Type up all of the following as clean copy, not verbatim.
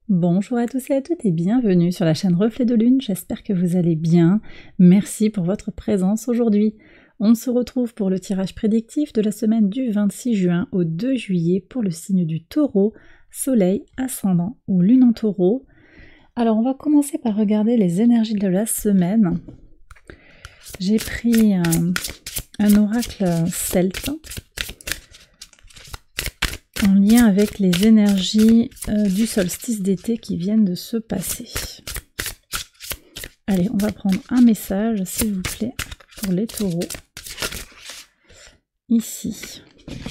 Bonjour à tous et à toutes et bienvenue sur la chaîne Reflet de Lune, j'espère que vous allez bien. Merci pour votre présence aujourd'hui. On se retrouve pour le tirage prédictif de la semaine du 26 juin au 2 juillet pour le signe du Taureau, Soleil, Ascendant ou Lune en Taureau. Alors on va commencer par regarder les énergies de la semaine. J'ai pris un oracle celte en lien avec les énergies du solstice d'été qui viennent de se passer. Allez, on va prendre un message, s'il vous plaît, pour les taureaux. Ici.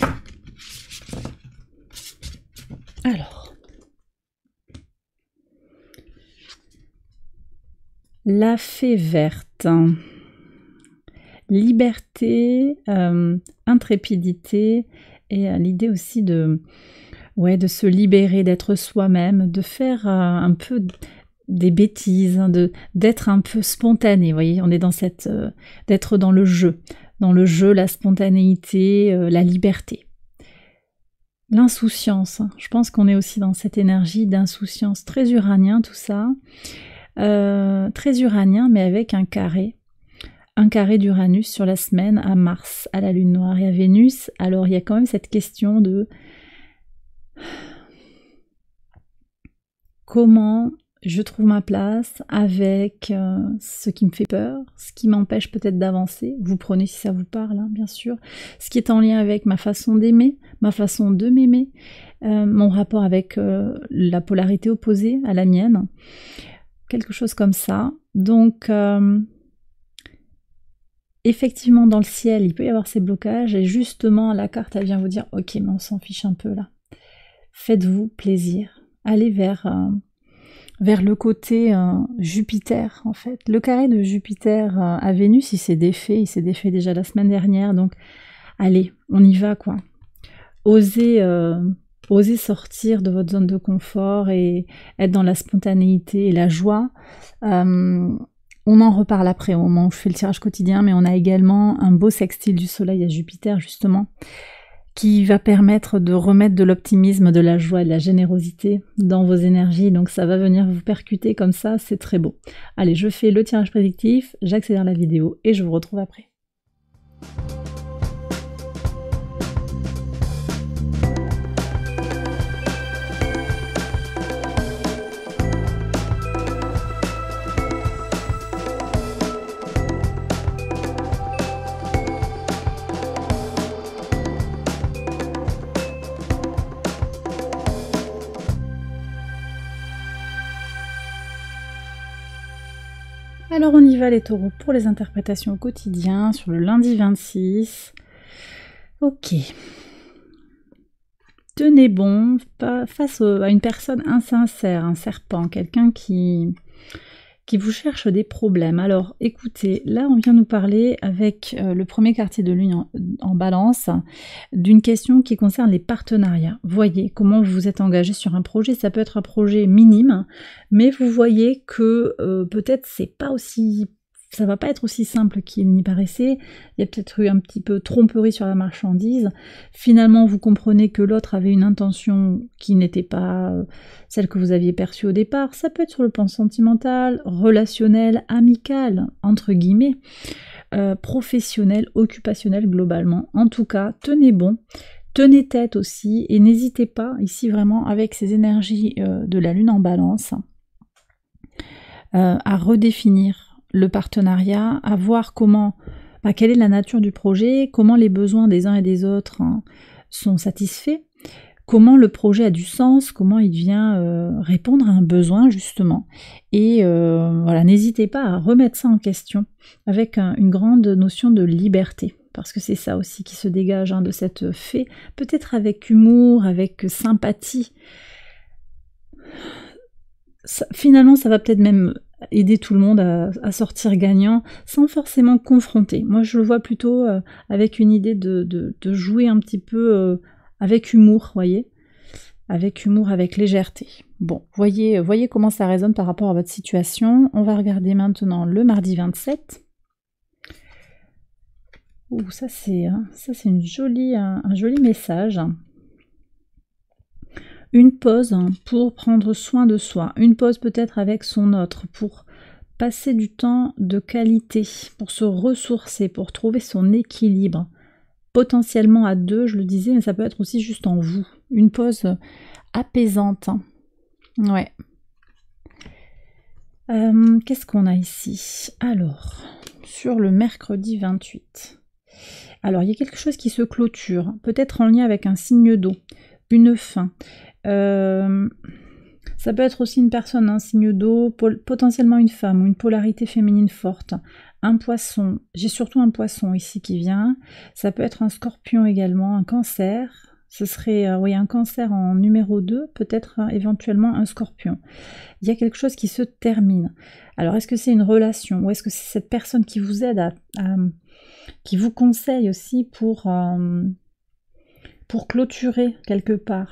Alors. La fée verte. Liberté, intrépidité et l'idée aussi de se libérer, d'être soi-même, de faire un peu des bêtises, d'être un peu spontané. Vous voyez, on est dans d'être dans le jeu, la spontanéité, la liberté. L'insouciance, je pense qu'on est aussi dans cette énergie d'insouciance, très uranien tout ça, très uranien mais avec un carré d'Uranus sur la semaine à Mars, à la Lune noire et à Vénus. Alors il y a quand même cette question de comment je trouve ma place avec ce qui me fait peur, ce qui m'empêche peut-être d'avancer. Vous prenez si ça vous parle, hein, bien sûr. Ce qui est en lien avec ma façon d'aimer, ma façon de m'aimer, mon rapport avec la polarité opposée à la mienne. Quelque chose comme ça. Donc effectivement, dans le ciel, il peut y avoir ces blocages et justement, la carte, elle vient vous dire « Ok, mais on s'en fiche un peu là. Faites-vous plaisir. Allez vers le côté Jupiter, en fait. Le carré de Jupiter à Vénus, il s'est défait déjà la semaine dernière. Donc, allez, on y va, quoi. Osez sortir de votre zone de confort et être dans la spontanéité et la joie. On en reparle après au moment où je fais le tirage quotidien, mais on a également un beau sextile du Soleil à Jupiter, justement, qui va permettre de remettre de l'optimisme, de la joie et de la générosité dans vos énergies. Donc ça va venir vous percuter comme ça, c'est très beau. Allez, je fais le tirage prédictif, j'accélère la vidéo et je vous retrouve après. Alors on y va les taureaux pour les interprétations au quotidien sur le lundi 26. Ok. Tenez bon face à une personne insincère, un serpent, quelqu'un qui vous cherche des problèmes. Alors écoutez, là on vient nous parler avec le premier quartier de lune en balance d'une question qui concerne les partenariats. Voyez comment vous êtes engagé sur un projet, ça peut être un projet minime, mais vous voyez que peut-être ça va pas être aussi simple qu'il n'y paraissait, il y a peut-être eu un petit peu tromperie sur la marchandise, finalement vous comprenez que l'autre avait une intention qui n'était pas celle que vous aviez perçue au départ, ça peut être sur le plan sentimental, relationnel, amical, entre guillemets, professionnel, occupationnel globalement. En tout cas, tenez bon, tenez tête aussi et n'hésitez pas, ici vraiment avec ces énergies de la lune en balance, à redéfinir le partenariat, à voir quelle est la nature du projet, comment les besoins des uns et des autres sont satisfaits, comment le projet a du sens, comment il vient répondre à un besoin justement. Et voilà, n'hésitez pas à remettre ça en question avec une grande notion de liberté. Parce que c'est ça aussi qui se dégage de cette fée, peut-être avec humour, avec sympathie. Finalement, ça va peut-être même aider tout le monde à sortir gagnant sans forcément confronter. Moi, je le vois plutôt avec une idée de jouer un petit peu avec humour, voyez, avec humour, avec légèreté. Bon, voyez comment ça résonne par rapport à votre situation. On va regarder maintenant le mardi 27. Ouh, ça c'est un joli message. Une pause pour prendre soin de soi, une pause peut-être avec son autre, pour passer du temps de qualité, pour se ressourcer, pour trouver son équilibre. Potentiellement à deux, je le disais, mais ça peut être aussi juste en vous. Une pause apaisante. Ouais. Qu'est-ce qu'on a ici? Alors, sur le mercredi 28. Alors, il y a quelque chose qui se clôture, peut-être en lien avec un signe d'eau, une fin. Ça peut être aussi une personne, un signe d'eau, potentiellement une femme ou une polarité féminine forte. Un poisson, j'ai surtout un poisson ici qui vient. Ça peut être un scorpion également, un cancer. Ce serait oui, un cancer en numéro 2, peut-être éventuellement un scorpion. Il y a quelque chose qui se termine. Alors, est-ce que c'est une relation ou est-ce que c'est cette personne qui vous aide qui vous conseille aussi pour clôturer quelque part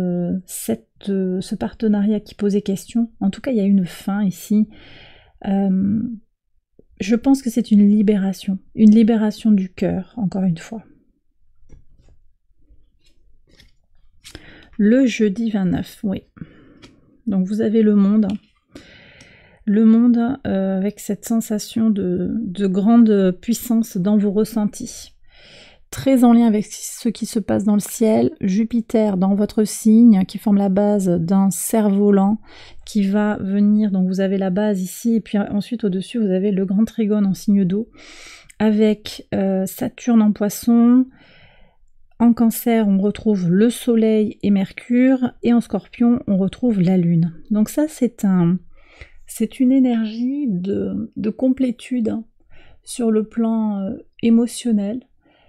ce partenariat qui posait question? En tout cas, il y a une fin ici. Je pense que c'est une libération du cœur, encore une fois. Le jeudi 29, oui. Donc vous avez le monde avec cette sensation de grande puissance dans vos ressentis. Très en lien avec ce qui se passe dans le ciel, Jupiter dans votre signe qui forme la base d'un cerf-volant qui va venir, donc vous avez la base ici et puis ensuite au-dessus vous avez le grand trigone en signe d'eau avec Saturne en poisson. En cancer, on retrouve le soleil et Mercure, et en scorpion, on retrouve la lune. Donc ça, c'est une énergie de complétude sur le plan émotionnel,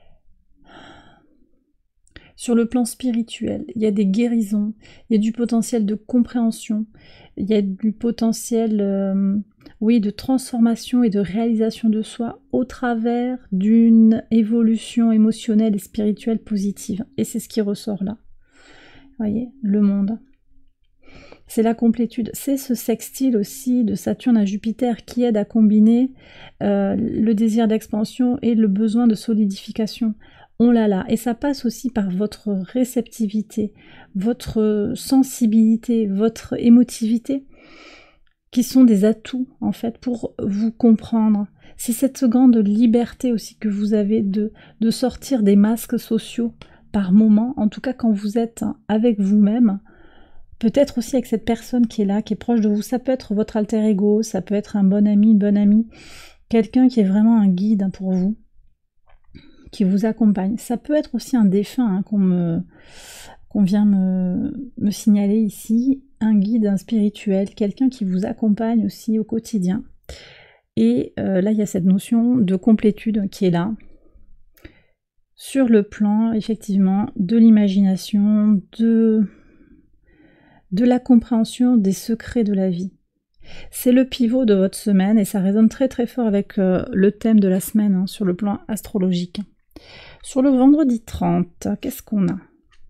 sur le plan spirituel. Il y a des guérisons, il y a du potentiel de compréhension, il y a du potentiel oui, de transformation et de réalisation de soi au travers d'une évolution émotionnelle et spirituelle positive. Et c'est ce qui ressort là. Vous voyez, le monde. C'est la complétude. C'est ce sextile aussi de Saturne à Jupiter qui aide à combiner le désir d'expansion et le besoin de solidification. On l'a là. Et ça passe aussi par votre réceptivité, votre sensibilité, votre émotivité, qui sont des atouts en fait pour vous comprendre. C'est cette grande liberté aussi que vous avez de sortir des masques sociaux par moment, en tout cas quand vous êtes avec vous-même, peut-être aussi avec cette personne qui est là, qui est proche de vous. Ça peut être votre alter ego, ça peut être un bon ami, une bonne amie, quelqu'un qui est vraiment un guide pour vous, qui vous accompagne. Ça peut être aussi un défunt qu'on vient me signaler ici, un guide spirituel, quelqu'un qui vous accompagne aussi au quotidien. Et là, il y a cette notion de complétude qui est là, sur le plan, effectivement, de l'imagination, de la compréhension des secrets de la vie. C'est le pivot de votre semaine et ça résonne très très fort avec le thème de la semaine sur le plan astrologique. Sur le vendredi 30, qu'est-ce qu'on a?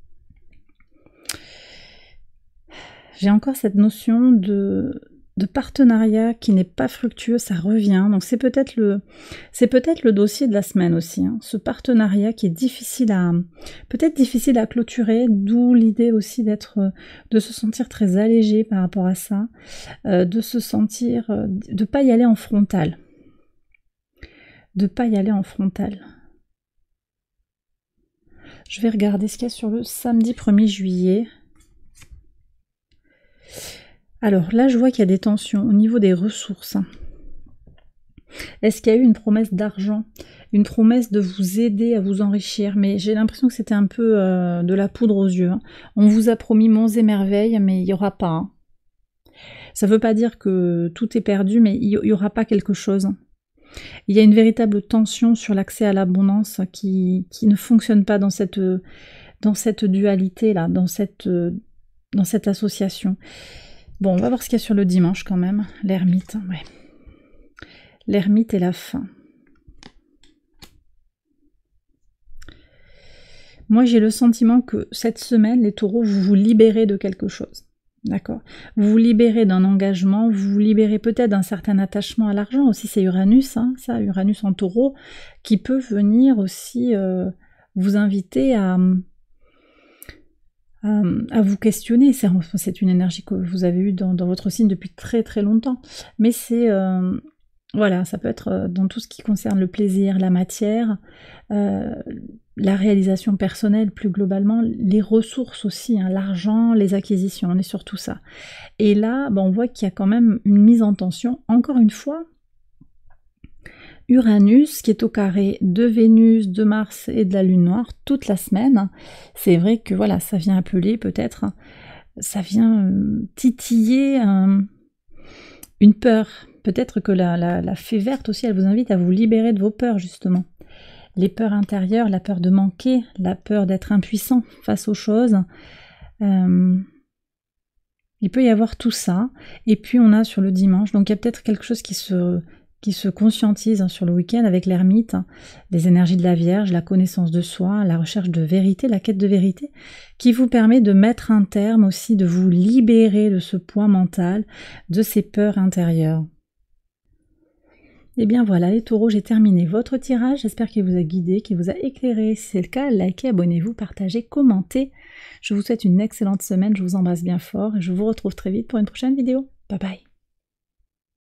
J'ai encore cette notion de partenariat qui n'est pas fructueux, ça revient. Donc c'est peut-être le dossier de la semaine aussi, ce partenariat qui est difficile à clôturer, d'où l'idée aussi de se sentir très allégé par rapport à ça, de se sentir, de pas y aller en frontal. Je vais regarder ce qu'il y a sur le samedi 1er juillet. Alors là, je vois qu'il y a des tensions au niveau des ressources. Est-ce qu'il y a eu une promesse d'argent, une promesse de vous aider à vous enrichir? Mais j'ai l'impression que c'était un peu de la poudre aux yeux. On vous a promis monts et merveilles, mais il n'y aura pas. Ça ne veut pas dire que tout est perdu, mais il n'y aura pas quelque chose. Il y a une véritable tension sur l'accès à l'abondance qui ne fonctionne pas dans cette dualité-là, dans cette association. Bon, on va voir ce qu'il y a sur le dimanche quand même. L'ermite, ouais. L'ermite et la fin. Moi, j'ai le sentiment que cette semaine, les taureaux, vous vous libérez de quelque chose. D'accord? Vous vous libérez d'un engagement, vous vous libérez peut-être d'un certain attachement à l'argent. Aussi, c'est Uranus, ça, Uranus en taureau, qui peut venir aussi vous inviter à vous questionner. C'est une énergie que vous avez eue dans votre signe depuis très très longtemps. Mais c'est... voilà, ça peut être dans tout ce qui concerne le plaisir, la matière, la réalisation personnelle plus globalement, les ressources aussi, hein, l'argent, les acquisitions, on est sur tout ça. Et là, on voit qu'il y a quand même une mise en tension, encore une fois. Uranus, qui est au carré de Vénus, de Mars et de la Lune noire toute la semaine, c'est vrai que voilà, ça vient appeler peut-être, ça vient titiller une peur. Peut-être que la fée verte aussi, elle vous invite à vous libérer de vos peurs justement. Les peurs intérieures, la peur de manquer, la peur d'être impuissant face aux choses. Il peut y avoir tout ça. Et puis on a sur le dimanche, donc il y a peut-être quelque chose qui se conscientise sur le week-end avec l'ermite, les énergies de la Vierge, la connaissance de soi, la recherche de vérité, la quête de vérité, qui vous permet de mettre un terme aussi, de vous libérer de ce poids mental, de ces peurs intérieures. Et bien voilà les taureaux, j'ai terminé votre tirage, j'espère qu'il vous a guidé, qu'il vous a éclairé. Si c'est le cas, likez, abonnez-vous, partagez, commentez. Je vous souhaite une excellente semaine, je vous embrasse bien fort et je vous retrouve très vite pour une prochaine vidéo. Bye bye.